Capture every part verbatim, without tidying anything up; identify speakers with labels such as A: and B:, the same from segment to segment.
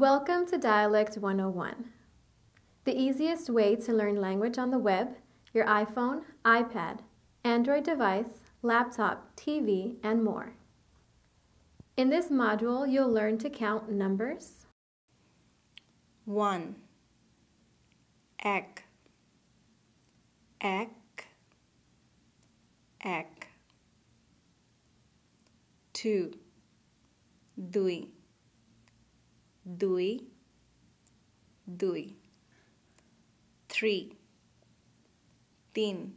A: Welcome to Dialect one oh one, the easiest way to learn language on the web, your iPhone, iPad, Android device, laptop, T V, and more. In this module, you'll learn to count numbers.
B: One, egg, egg, egg. Two, dui, dui, dui. Three, tin,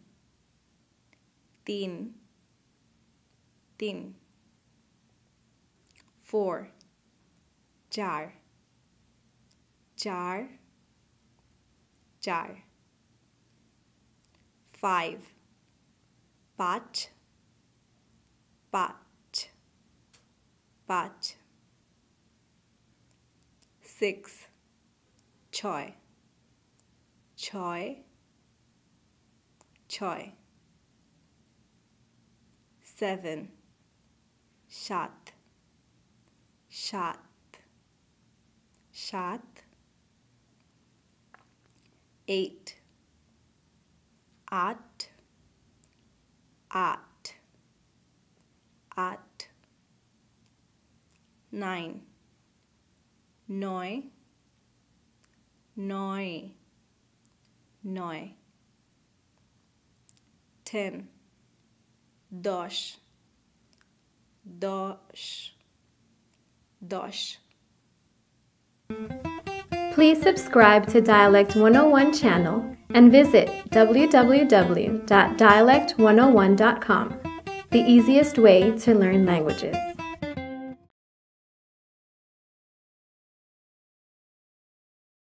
B: tin, tin. Four, jar, jar, jar. Five, pat, pat, pat. Six, choi, choi, choi. Seven, shat, shat, shat. Eight, at, at, at. Nine, noi, noi, noi. Ten, dosh, dosh, dosh.
A: Please subscribe to Dialect one oh one channel and visit w w w dot dialect one oh one dot com, the easiest way to learn languages.